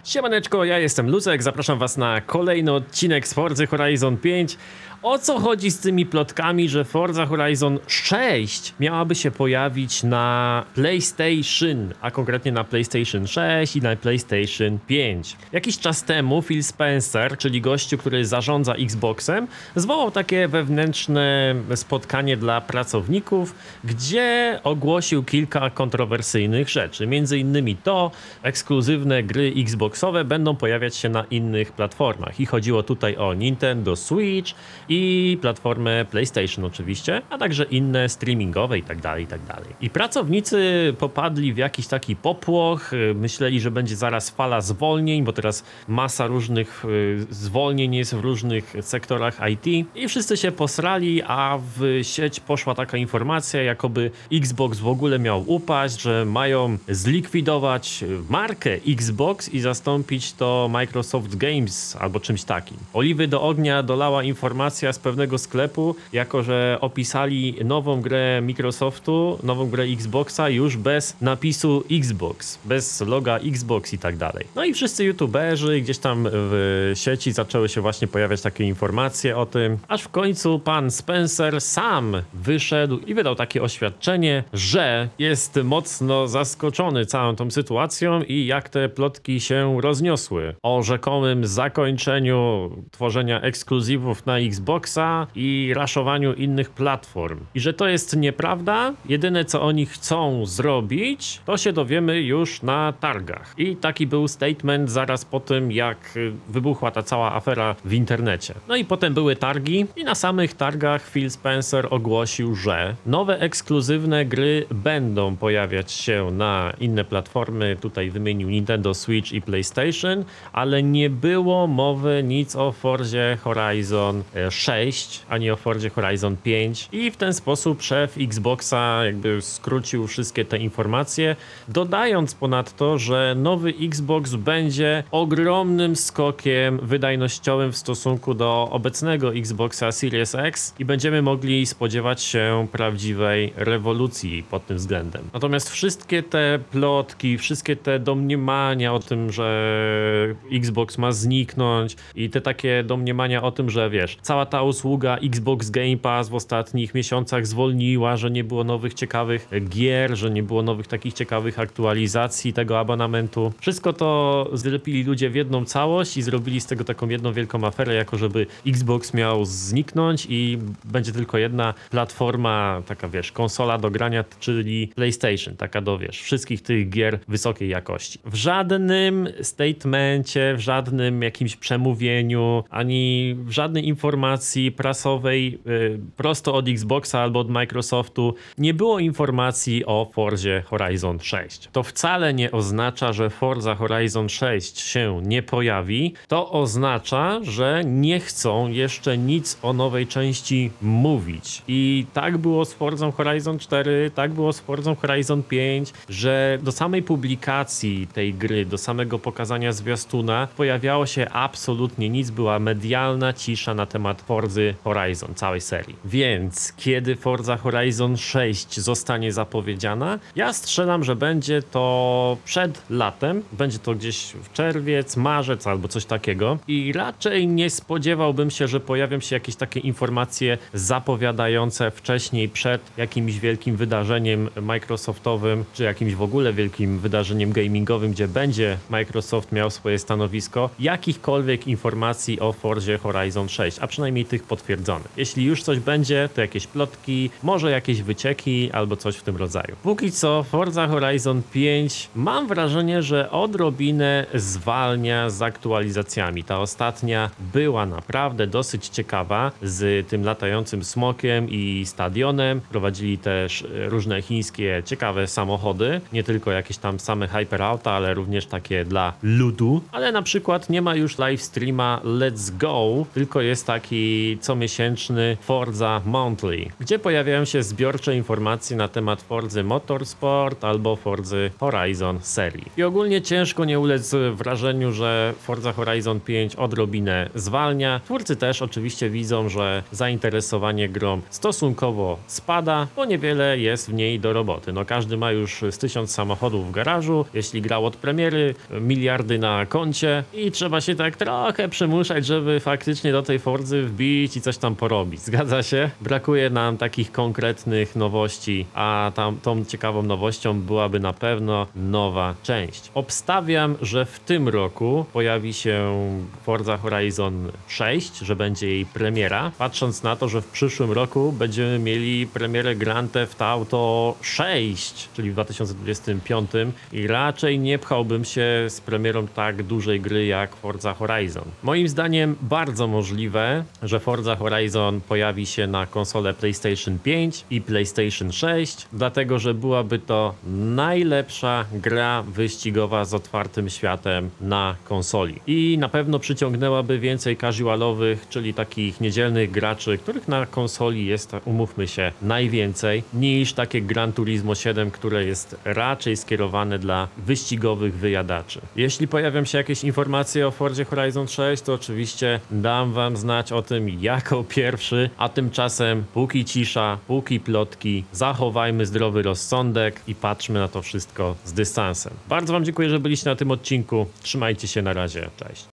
Siemaneczko, ja jestem Lucek, zapraszam was na kolejny odcinek z Forza Horizon 5. O co chodzi z tymi plotkami, że Forza Horizon 6 miałaby się pojawić na PlayStation, a konkretnie na PlayStation 6 i na PlayStation 5. Jakiś czas temu Phil Spencer, czyli gościu, który zarządza Xboxem, zwołał takie wewnętrzne spotkanie dla pracowników, gdzie ogłosił kilka kontrowersyjnych rzeczy. Między innymi to, ekskluzywne gry Xboxowe będą pojawiać się na innych platformach. I chodziło tutaj o Nintendo Switch i platformę PlayStation oczywiście, a także inne streamingowe i tak dalej, i tak dalej. I pracownicy popadli w jakiś taki popłoch, myśleli, że będzie zaraz fala zwolnień, bo teraz masa różnych zwolnień jest w różnych sektorach IT i wszyscy się posrali, a w sieć poszła taka informacja, jakoby Xbox w ogóle miał upaść, że mają zlikwidować markę Xbox i zastąpić to Microsoft Games albo czymś takim. Oliwy do ognia dolała informacja z pewnego sklepu, jako że opisali nową grę Microsoftu, nową grę Xboxa już bez napisu Xbox, bez loga Xbox i tak dalej. No i wszyscy youtuberzy gdzieś tam w sieci zaczęły się właśnie pojawiać takie informacje o tym, aż w końcu pan Spencer sam wyszedł i wydał takie oświadczenie, że jest mocno zaskoczony całą tą sytuacją i jak te plotki się rozniosły o rzekomym zakończeniu tworzenia ekskluzywów na Xboxa i raszowaniu innych platform. I że to jest nieprawda, jedyne co oni chcą zrobić, to się dowiemy już na targach. I taki był statement zaraz po tym, jak wybuchła ta cała afera w internecie. No i potem były targi i na samych targach Phil Spencer ogłosił, że nowe ekskluzywne gry będą pojawiać się na inne platformy. Tutaj wymienił Nintendo Switch i PlayStation, ale nie było mowy nic o Forzie Horizon 6, ani o Forzie Horizon 5 i w ten sposób szef Xboxa jakby skrócił wszystkie te informacje, dodając ponadto, że nowy Xbox będzie ogromnym skokiem wydajnościowym w stosunku do obecnego Xboxa Series X i będziemy mogli spodziewać się prawdziwej rewolucji pod tym względem. Natomiast wszystkie te plotki, wszystkie te domniemania o tym, że Xbox ma zniknąć i te takie domniemania o tym, że wiesz, cała ta usługa Xbox Game Pass w ostatnich miesiącach zwolniła, że nie było nowych ciekawych gier, że nie było nowych takich ciekawych aktualizacji tego abonamentu. Wszystko to zlepili ludzie w jedną całość i zrobili z tego taką jedną wielką aferę, jako żeby Xbox miał zniknąć i będzie tylko jedna platforma, taka wiesz, konsola do grania, czyli PlayStation, taka do wiesz, wszystkich tych gier wysokiej jakości. W żadnym statemencie, w żadnym jakimś przemówieniu, ani w żadnej informacji prasowej prosto od Xboxa albo od Microsoftu nie było informacji o Forzie Horizon 6. To wcale nie oznacza, że Forza Horizon 6 się nie pojawi. To oznacza, że nie chcą jeszcze nic o nowej części mówić. I tak było z Forzą Horizon 4, tak było z Forzą Horizon 5, że do samej publikacji tej gry, do samego pokazania zwiastuna pojawiało się absolutnie nic, była medialna cisza na temat Forzy Horizon, całej serii. Więc kiedy Forza Horizon 6 zostanie zapowiedziana, ja strzelam, że będzie to przed latem, będzie to gdzieś w czerwiec, marzec albo coś takiego i raczej nie spodziewałbym się, że pojawią się jakieś takie informacje zapowiadające wcześniej przed jakimś wielkim wydarzeniem Microsoftowym, czy jakimś w ogóle wielkim wydarzeniem gamingowym, gdzie będzie Microsoft miał swoje stanowisko, jakichkolwiek informacji o Forzie Horizon 6, a przynajmniej tych potwierdzonych. Jeśli już coś będzie, to jakieś plotki, może jakieś wycieki albo coś w tym rodzaju. Póki co Forza Horizon 5 mam wrażenie, że odrobinę zwalnia z aktualizacjami. Ta ostatnia była naprawdę dosyć ciekawa z tym latającym smokiem i stadionem. Prowadzili też różne chińskie ciekawe samochody, nie tylko jakieś tam same hyperauta, ale również takie dla ludu. Ale na przykład nie ma już live streama Let's Go, tylko jest taki comiesięczny Forza Monthly, gdzie pojawiają się zbiorcze informacje na temat Forzy Motorsport albo Forzy Horizon serii. I ogólnie ciężko nie ulec wrażeniu, że Forza Horizon 5 odrobinę zwalnia. Twórcy też oczywiście widzą, że zainteresowanie grą stosunkowo spada, bo niewiele jest w niej do roboty. No każdy ma już z 1000 samochodów w garażu, jeśli grał od premiery, miliardy na koncie i trzeba się tak trochę przymuszać, żeby faktycznie do tej Forzy wbić i coś tam porobić. Zgadza się? Brakuje nam takich konkretnych nowości, a tą ciekawą nowością byłaby na pewno nowa część. Obstawiam, że w tym roku pojawi się Forza Horizon 6, że będzie jej premiera, patrząc na to, że w przyszłym roku będziemy mieli premierę Grand Theft Auto 6, czyli w 2025 i raczej nie pchałbym się z premierą tak dużej gry jak Forza Horizon. Moim zdaniem bardzo możliwe, że Forza Horizon pojawi się na konsolę PlayStation 5 i PlayStation 6, dlatego że byłaby to najlepsza gra wyścigowa z otwartym światem na konsoli. I na pewno przyciągnęłaby więcej casualowych, czyli takich niedzielnych graczy, których na konsoli jest, umówmy się, najwięcej, niż takie Gran Turismo 7, które jest raczej skierowane dla wyścigowych wyjadaczy. Jeśli pojawią się jakieś informacje o Forzie Horizon 6, to oczywiście dam wam znać o tym jako pierwszy, a tymczasem póki cisza, póki plotki, zachowajmy zdrowy rozsądek i patrzmy na to wszystko z dystansem. Bardzo wam dziękuję, że byliście na tym odcinku. Trzymajcie się, na razie, cześć.